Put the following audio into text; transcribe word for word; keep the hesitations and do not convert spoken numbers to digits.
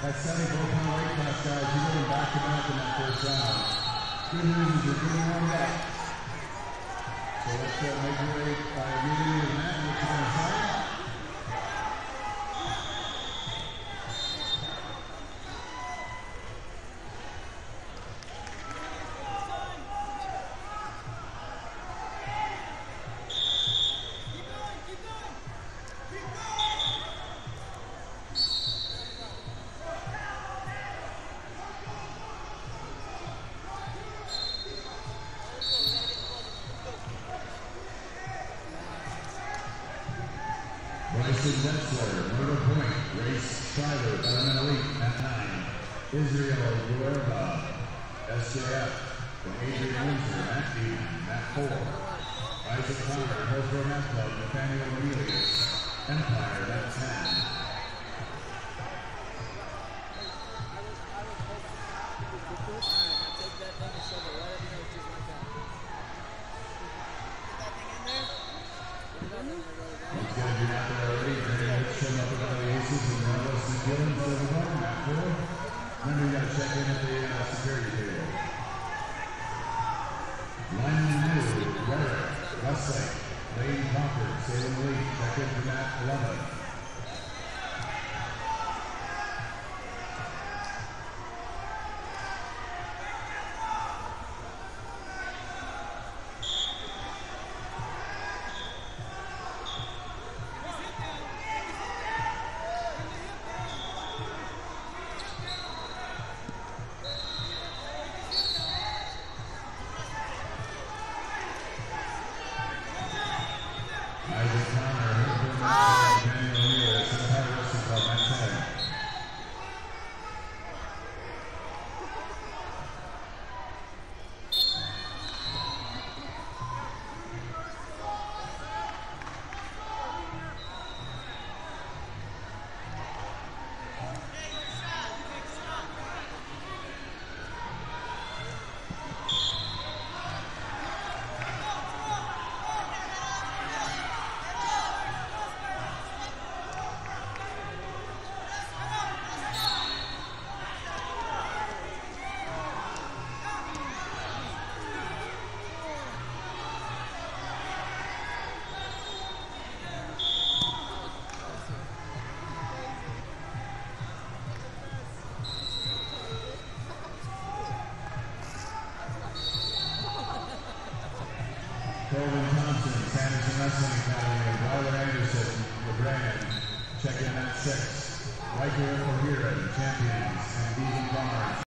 That's seventy-four pound weight class, guys. You're going back to back in that first round. Good news is you're getting warmed up. So let's uh, make your way by meeting with Matt and what's on the side. Bryson Metzler, Murder Point, Race Schreiber, Element Elite at nine. Israel Guerra, S J F, from Adrian Windsor, at eight, at four. Isaac Connor, Hillsborough Math Club, Nathaniel Emilius, Empire, at ten. Remember, you got to check in at the uh, security table. Lyman New, Rhetoric, Westlake, Lane Concord, Salem Lee, check in for Matt eleven. Colvin Thompson, Sanderson Wrestling Academy, and Tyler Anderson, LeBrand, check in at six. Riker O'Hara, champions, and Deegan Barnes.